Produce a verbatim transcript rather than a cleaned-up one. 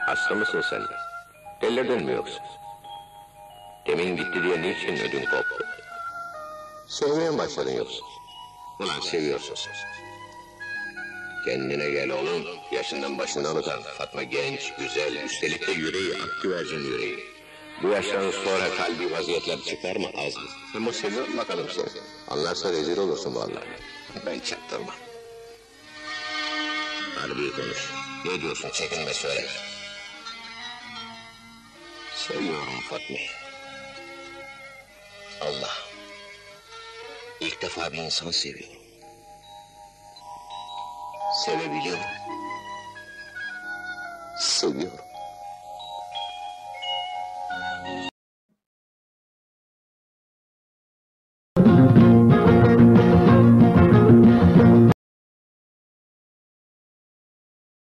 Hasta mısın sen? Delirdin mi yoksa? Demin gitti diye niçin ödün koptu? Sevmeye mi başladın yoksa? Ulan seviyorsun sen. Kendine gel oğlum, yaşından başından utan. Fatma genç, güzel, üstelik de yüreği akgüvercin yüreği. Bu yaştan sonra kalbi vaziyetler çıkar mı az mı? Hem o seviyor mu bakalım seni? Anlarsa rezil olursun vallahi. Ben çaktırmam. Harbi konuş. Ne diyorsun, çekinme söyle. Seviyorum Fatma'yı. Allah. İlk defa bir insan seviyorum. Sevebiliyorum. Seviyorum.